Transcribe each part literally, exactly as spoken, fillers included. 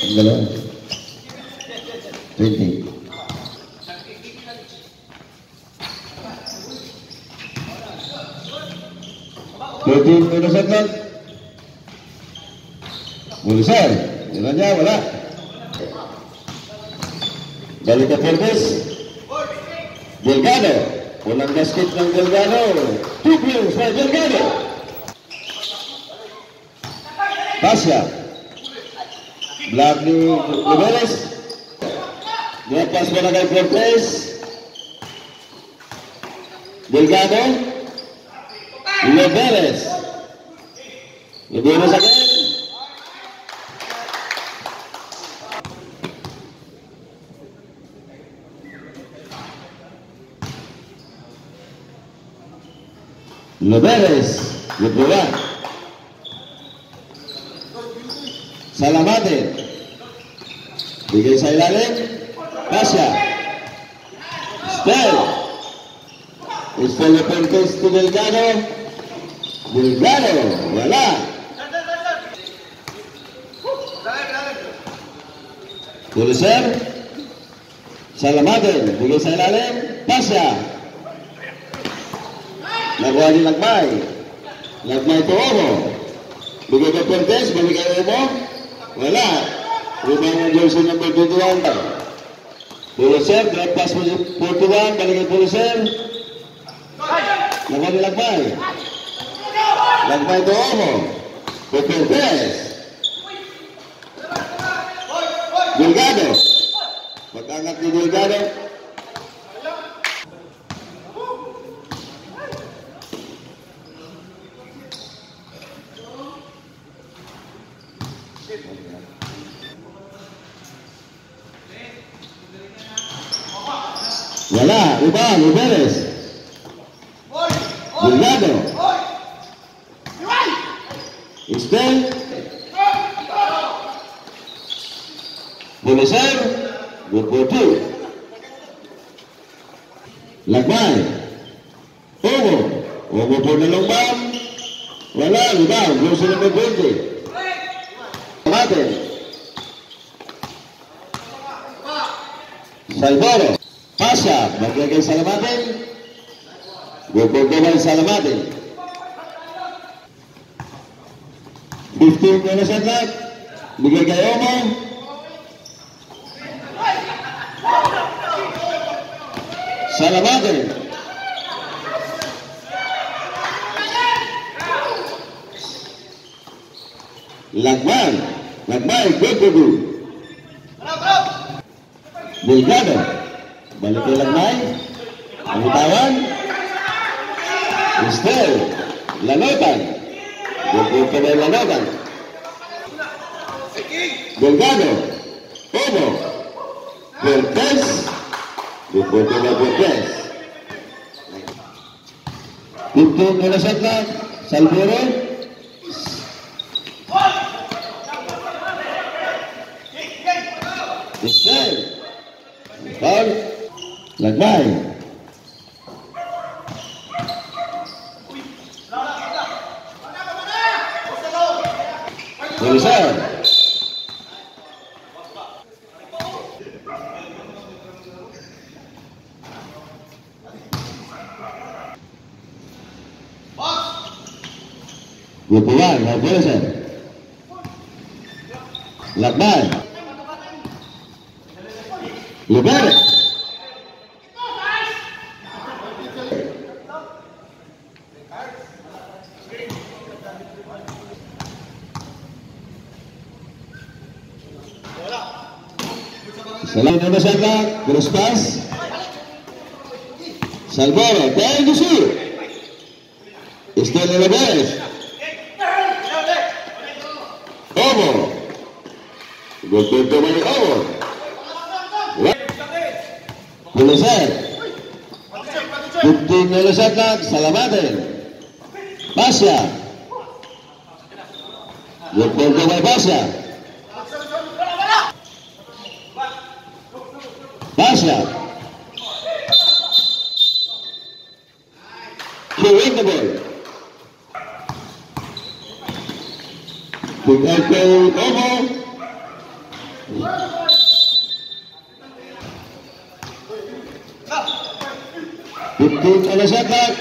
Dalawa. twenty. thirteen minus atlet. Bulisan. Nilanya wala. Balik ke Fortes. Delgado. Pulang basket ng Delgado. Two views by Delgado. Pasya. Block ni Liberes. Dia pas bola kay Fortes. Delgado. Liberes. Liberes again. Liberes. Liberes. Salamatin. Bigay sa ilalim. Pasya. Spell. Spell yung Fortes to Delgado. Delgado. Wala. Puliser. Salamatin. Bigay sa ilalim. Pasya. Nakuha ni Lagmay. Lagmay to Omo. Bigay kay Fortes. Balik kay Omo. Wala. Rebound ng jersey number twenty-one. Puliser. Drop pass mo forty-one. Balik kay Puliser. Nakuha ni Lagmay. Lagmay to Omo. Kay Fortes. Delgado. Pag-angat ni Delgado. Wala, ubah, Liberes. Delgado. Istel. Puliser. Bukutu. Lagmay. Omo. Omo po na lomban. Wala, ubah, belum sila berbunyi. Mate. Salvador. Pasya, bagi kay Salamatin. Bukod naman Salamatin. fifteen minus atlet. Bigay kay Omo. Salamatin. Lagman. Lagman, good to do. Delgado. Balik kay Lagmay. Ang bitawan. Estel. Lanotan. Bukod ka na Lanotan. Delgado. Omo. Fortes. Bukod ka na Fortes. fifteen na set lang. Salvero. Estel. Foul. Lagmay. Puliser. Bukulan, Puliser. Lagmay. Liberes. Salam na masyadong, cross pass. Salvador, dahil gusto. Estel Liberes. Omo. Gusto may Omo. Puliser. fifteen na masyadong, Salamatin. Pasya. Gusto may Pasya. Pasya. Killing the ball. Pick out kay Omo. fifteen on the shot clock.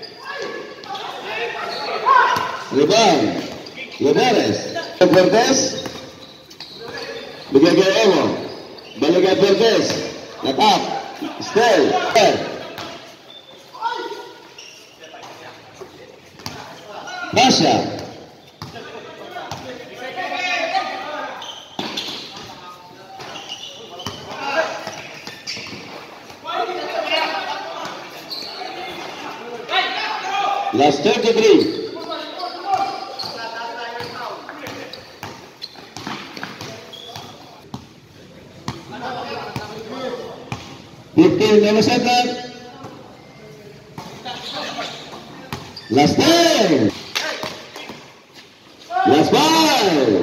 Rebound. Lebares. Cortez. Bigay kay Evo. Balik kay Cortez. Natap. Stay. Pasha. Last thirty-three. fifteen on the shot clock. Last ten. Last five.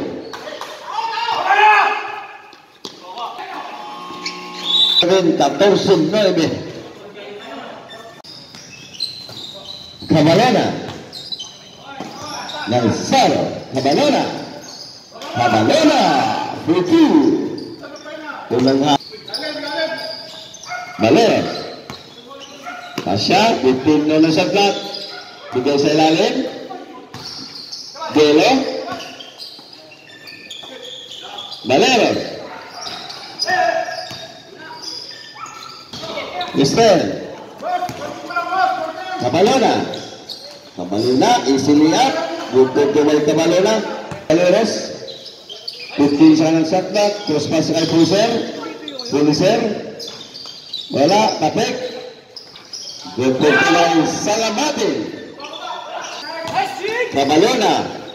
fourteen nine. Cabalona. Nansaro. Cabalona. Cabalona. Buku. Pulang Balik. Tasha, fifteen na sa flat. Bigay sa ilalim. Belo. Baleros. Mister. Cabalona. Cabalona, easily up. Bukod tumay Cabalona. Baleros. fifteen sa ng shot clock. Cross pass kay Puser. Puser. Wala, tapik. Bukod tumay Salamatin. Cabalona.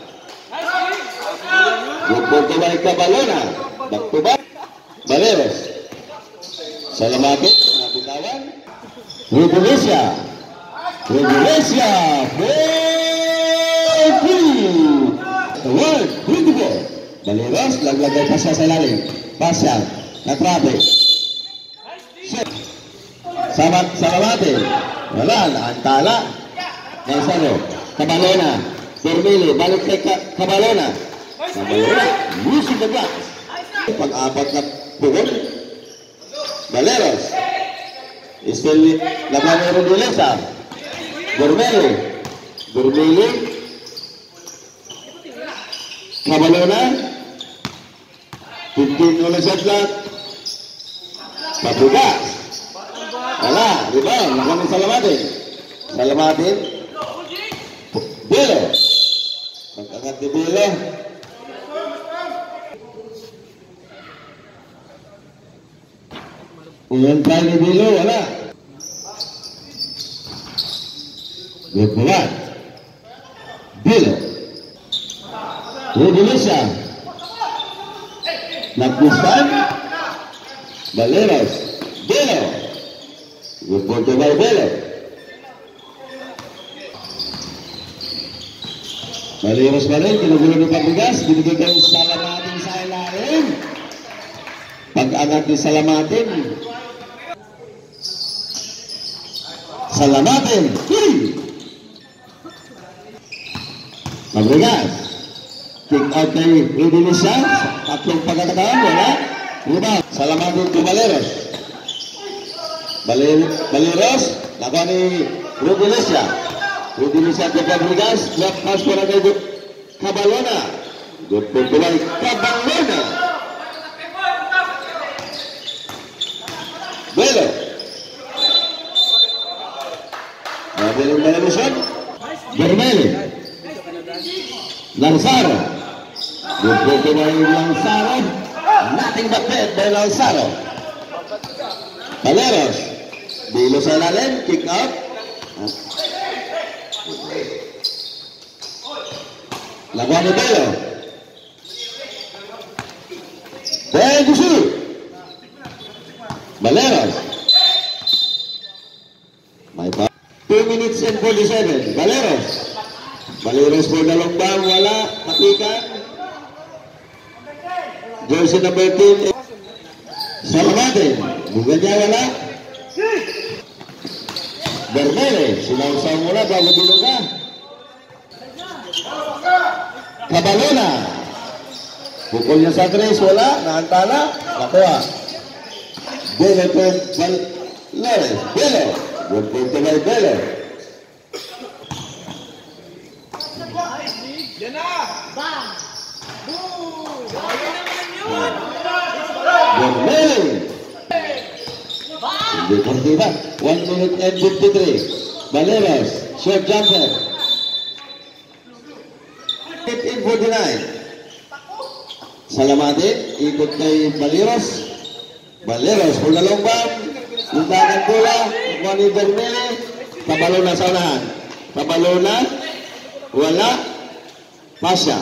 Bukod tumay Cabalona. Back to back. Baleros. Salamatin. Nabitawan. Revolusia. Revolusia. Tawag. Beautiful. Baleros. Laglagay pa siya sa lalim. Pasya. Natrabe. Samat Salamatin. Wala. Naantala. Naisano. Cabalona. Bermili. Balik kay Cabalona. Cabalona. Music the block. Pag-apat na pugon. Baleros. Still laban ng Rodolesa. Bermili. Bermili. Cabalona. fifteen ulit sa flat. Pabugas. Wala. Rebound. Laban ng Salamatin. Salamatin. Belo. Pag-angat ni Belo. Ulan tayo ni Belo. Wala. Bebulan. Belo. Rodolesa. Nagpustan. Baleros. Belo. Report by Belo. Baleros pa rin, kinugulo ng Pabugas, binigay kang Salamatin sa ilalim. Pag-angat ni Salamatin. Salamatin. Kiri. Pabugas. Kick out kay Rodolesa. Tatlong pagkakataon, wala. Rebound. Salamatin to Baleros. Baler Baleros. Laban ni Rodolesa. Rodolesa ke Pabugas. Left pass para kay Cabalona. Good for kay Cabalona. Belo. Mabiling Balerosan. Bermeli. Lanzaro. Good for kay Lanzaro. Nothing but bad by Lanzaro. Baleros. Bilo sa lalim. Kick out. Laban ni Belo. Bel Gusu. Baleros. May pa. two minutes and forty-seven. Baleros. Baleros for dalawang bang. Wala. Matikan. Jersey number ten. Salamatin. Bukan niya wala. Bermele. Sinausaw muna bago bilog ka. Cabalona. Pukulnya sa tres, wala. Naantala. Nakuha. Belo to Valores. Belo. Good point to by Belo. Yan na! Bang! Boom! Ayun naman yun! Bermeli. Hindi partida. one minute and fifty-three. Valores. Short jumper. fifteen forty-nine. Salamatin. Ikot kay Valeros. Valeros. Pula lombang. Lintakan bola. Moni Bermeli. Tabalo na sa unahan. Tabalo na. Wala. Pasya.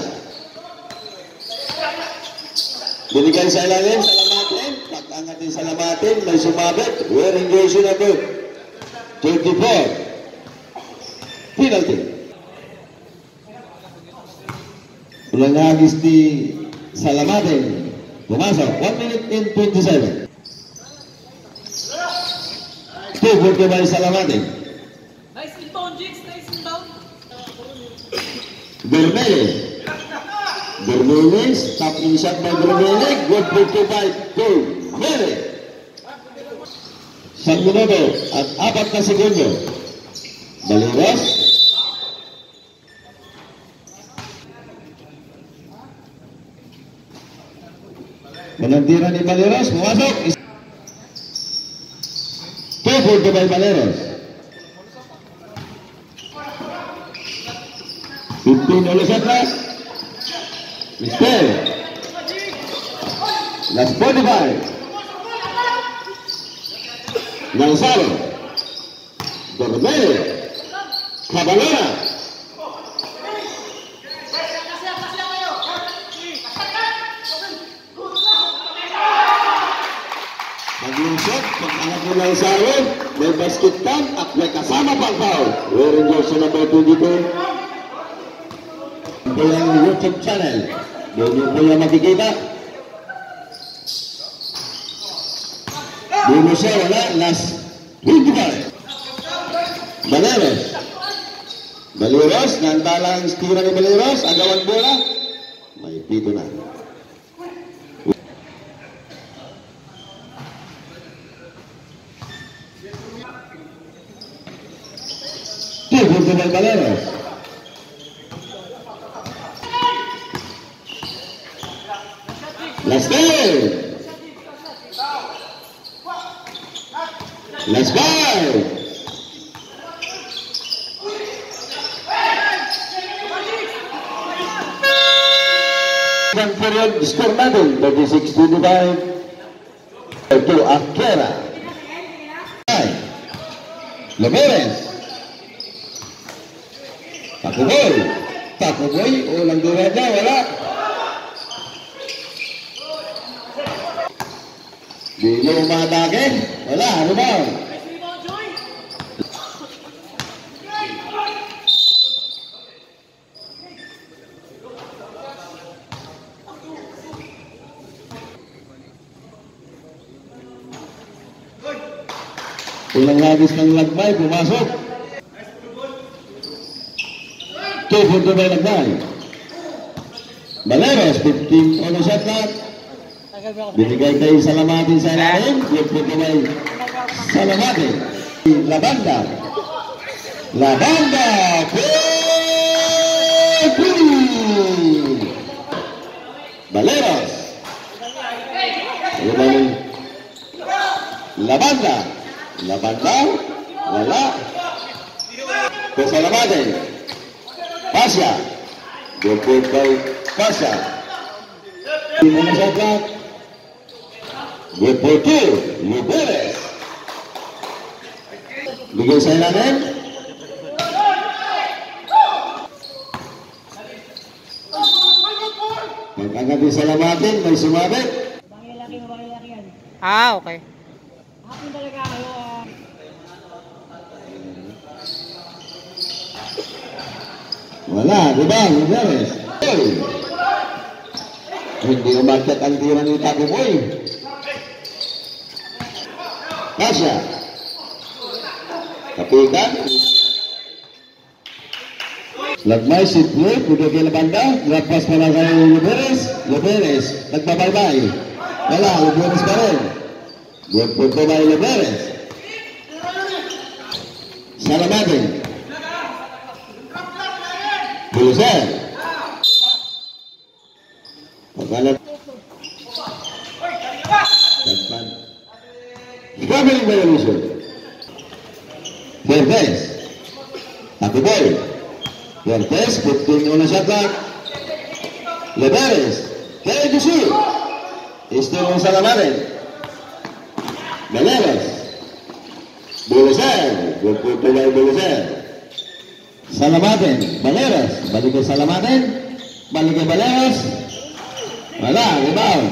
Binigay sa ilalim. Salamatin. Pag-angat din Salamatin. May sumabit. Wearing jersey number twenty-four. Penalty. Ulang agis di Salamatin. Pumasok. one minute and twenty-seven. Two for the by Salamatin. Nice inbound, Jigs. Nice inbound. Bermeli. Bermeli. Stop in shot by Bermeli. Good for the by Bermeli. Isang minuto at apat na segundo. Valeros. Menantira ni Valeros. Pumasok. Two for the by Valeros. fifteen oleh Satra. Mister. Last forty-five. Gonzalo. Bermeli. Cabalera. Mag-iusap, pag-angat mo ng Gonzalo, may basket tank at may kasama pang foul. Wearing jersey number twenty-two. Ito yung YouTube channel. Doon yung po yung makikita. Doon mo siya, wala. Last twenty-five. Valeros. Valeros. Nantalang tira ni Valeros. Agawan bola. May pito na. Two punto ng Valeros. Let's go! Let's go! Second period, score natin, thirty-six twenty-five to Akera. Lomérez. Takuboy. Takuboy, ulang dura niya, wala. Di nyo umatake. Wala, ano ba? Ulang labis ng Lagmay, pumasok. Two for the Lagmay. Valeros, fifteen on the shot clock. Binigay tayo Salamatin sa ilalim. Yung pinagay Salamatin. Labanda. Labanda. Valeros. Labanda. Labanda. Wala. Ke Salamatin. Pasya. Dukut kay Pasya. Dimana saja. Deportu, Liberes. Bigay sa ilalim. Pagkagat di Salamatin, may sumabit. Bangilaki o bangilaki yan. Ah, okay. Hapon talaga ako. Uh... Wala, di ba? Liberes. Hindi umakyat ang tira ni Takuboy. Pasya. Kapitan. Lagmay, Sidney, Pudo kay Labanda. Lapas pala kay Liberes. Leberes, nagbabaybay. Wala, Leberes pa rin. Good punto by Leberes. Salamatin. Bulusan. Pagkalat. Tagpan. Traveling violation. Vertes. Takiboy. Vertes, fifteen on the shot clock. Leberes. Kaya Jusi. Still on Salamatin. Baleres. Bulusan. Good punto by Bulusan. Salamatin. Baleres. Balik ke Salamatin. Balik ke Baleres. Wala, rebound.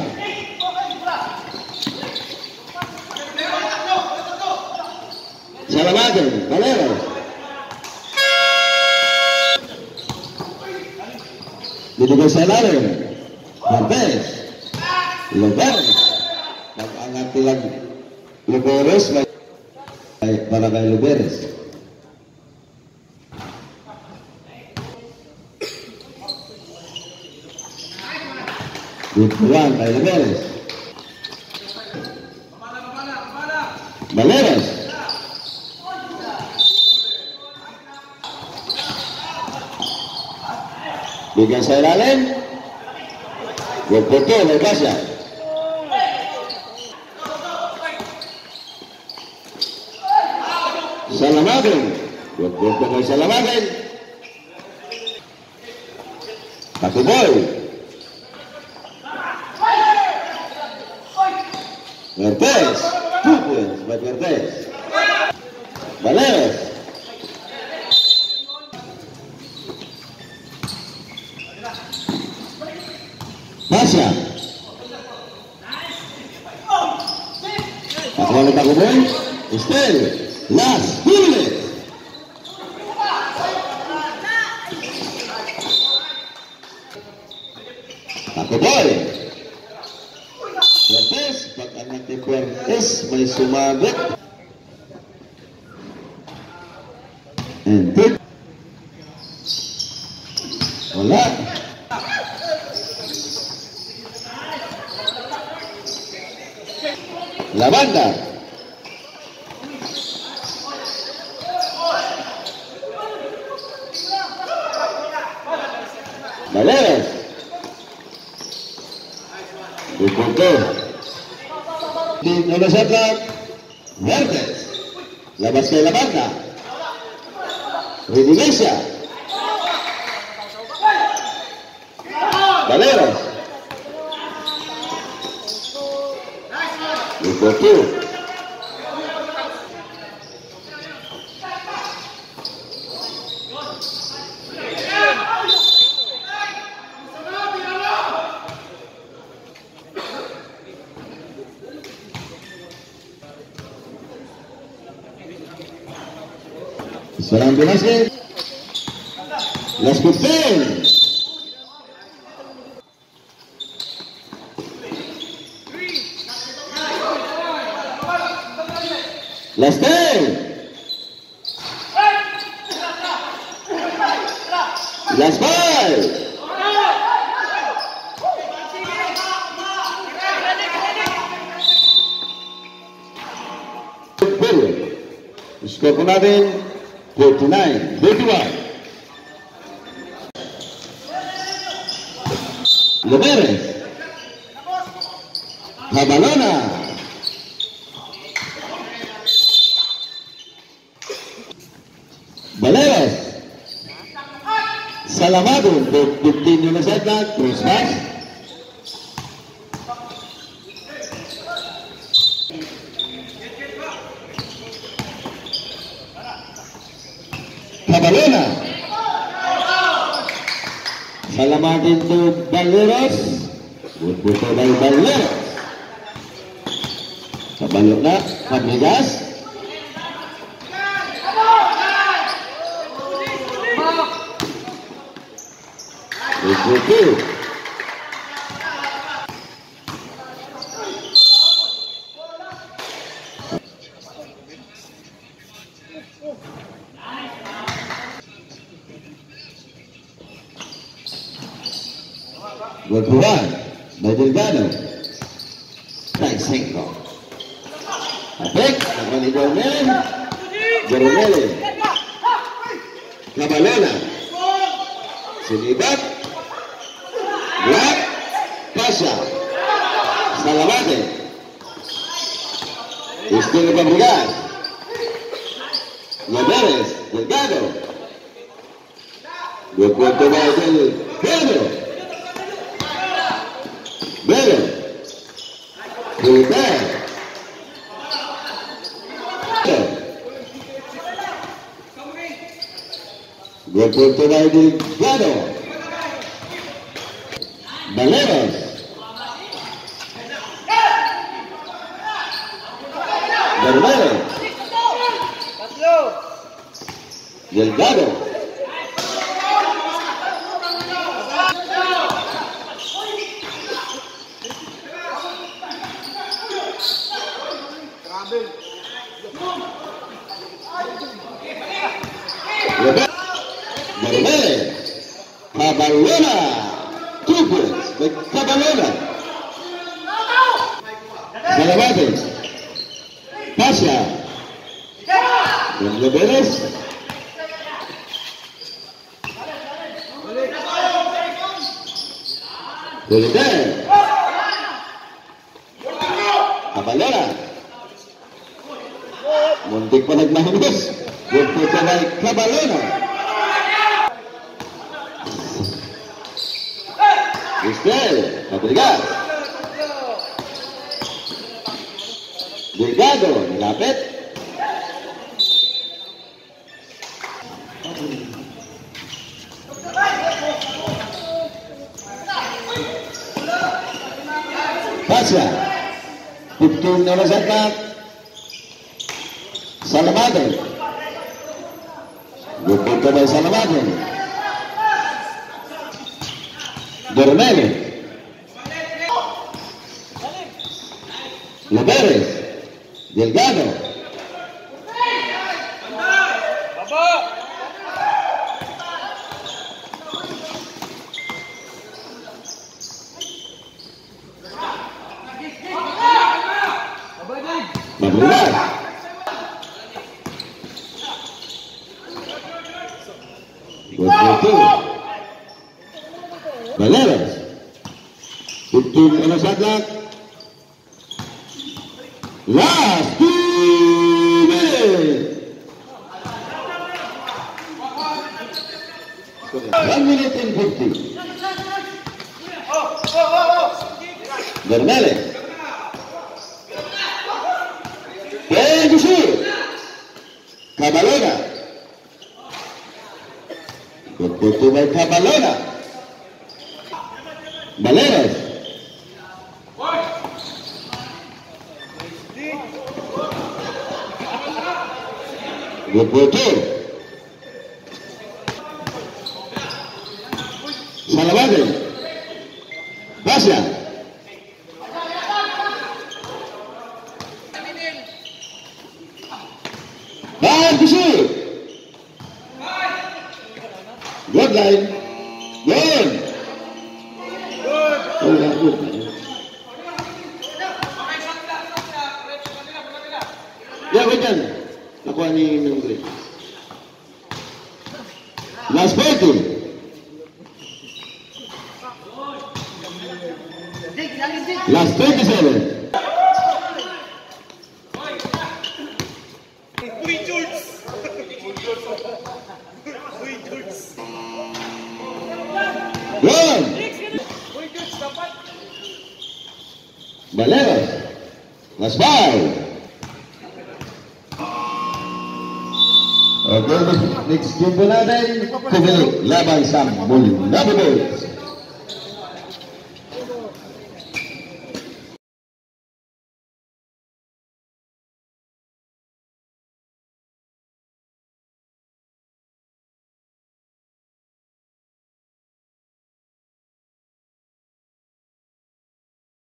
Salamatin, Baleres. Dibigay sa ilalim. Martes. Leberes. Nag-angat lang Leberes para kay Leberes. Butuan kay Leberes. Baleres. Bigyan sa ilalim. Butuan, lepas ya. Salamatin. Butuan kay Salamatin. Takiboy. Vertes, two points by Vertes. Baleres. Pasya. Ako ulit ako boy. Estel. Last two minutes. Ako boy. Vertes, pag anak ni Vertes may sumabit. And tip. Wala. Lavanda. Baleres. Dipunto. Di nabasakan. Vertes. Labas kay Lavanda. Redilesia. Baleres. Dipunto. Sekarang basket. Last fifteen. Last ten. Last five. Skor po natin forty-nine thirty-one. Leberes. Habalona. Baleres. Salamatin. fifteen yung nasa atlat. Cross pass. Habalona. Salamatin to Baleres. Buto by Baleres. Kabalok na. Pamigas. Buto. Butuan. by Delgado. Traisenko. Apik, nakuha ni Jornel. Jornel. Cabalona. Sinibat. Black. Pasha. Salamate. Estilo Fabregas. Laveres. Delgado. Dua punto para Delgado. Vero. Felipe. Dua punto para Delgado. Valeros. Delgado. Delgado. Marmele. Cabalona. Two points. Cabalona. Salamate. Pasha. Laveres. Felipe. Cabalona. Muntik pa nagmahinos. Good po sa may Cabalona. Cristel. Fabregas. Delgado. Nilapit. Pasha. Putong na masakat. Salamate. Good po by Salamate. Dormele. Laveres. Delgado. Fabregas. Betul. Valeros. Betul ana sadlak. Last two minutes. One minute and fifty. Dormele. Play to shoot. Cabalona. Betul by Cabalona. Valeros. Betul. Salamate. Pasha. Ball to shoot. Good line. Good. Oh, yeah, good. Ya, wait dyan. Nakuha ni Nungri. Last forty. Last twenty-seven. Good. Valeros. Last five. Okay, next game po natin, Kubilik laban sa Mulinaw Bulls.